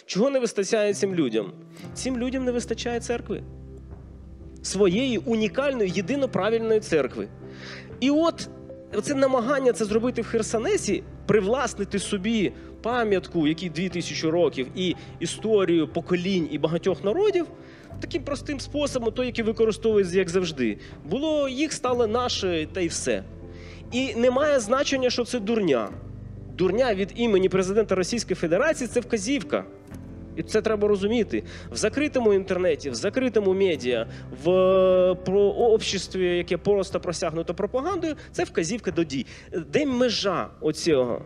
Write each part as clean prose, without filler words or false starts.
Чого не вистачає цим людям? Цим людям не вистачає церкви. Своєї унікальної, єдино правильної церкви. І от це намагання це зробити в Херсонесі, привласнити собі пам'ятку, якій 2000 років, і історію поколінь і багатьох народів, таким простим способом, той, який використовується, як завжди. Було, їх стало наше, та й все. І немає значення, що це дурня. Дурня від імені президента Російської Федерації – це вказівка. І це треба розуміти. В закритому інтернеті, в закритому медіа, в обществі, яке просто просягнуто пропагандою, це вказівка до дій. Де межа оцього?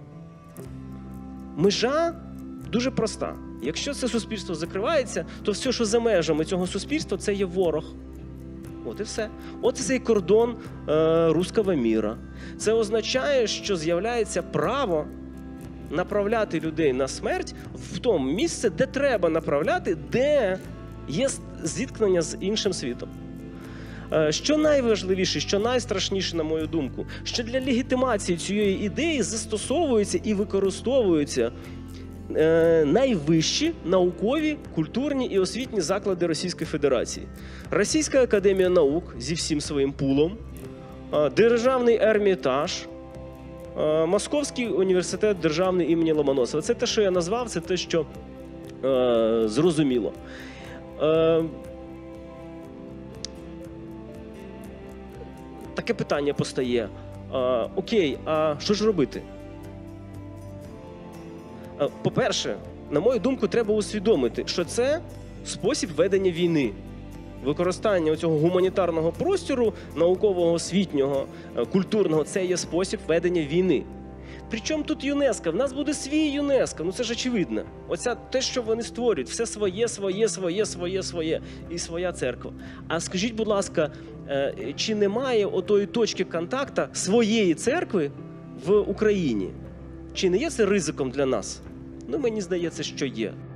Межа дуже проста. Якщо це суспільство закривається, то все, що за межами цього суспільства, це є ворог. От і все. От цей кордон руського міра. Це означає, що з'являється право направляти людей на смерть в тому місце, де треба направляти, де є зіткнення з іншим світом. Що найважливіше, що найстрашніше, на мою думку, що для легітимації цієї ідеї застосовуються і використовуються найвищі наукові, культурні і освітні заклади Російської Федерації. Російська академія наук зі всім своїм пулом, Державний Ермітаж, Московський університет державний імені Ломоносова. Це те, що я назвав, це те, що зрозуміло. Таке питання постає. Окей, а що ж робити? По-перше, на мою думку, треба усвідомити, що це спосіб ведення війни. Використання цього гуманітарного простору, наукового, освітнього, культурного – це є спосіб ведення війни. Причому тут ЮНЕСКО? В нас буде свій ЮНЕСКО, ну це ж очевидно. Оце те, що вони створюють, все своє і своя церква. А скажіть, будь ласка, чи немає отої точки контакту своєї церкви в Україні? Чи не є це ризиком для нас? Ну, мені здається, що є.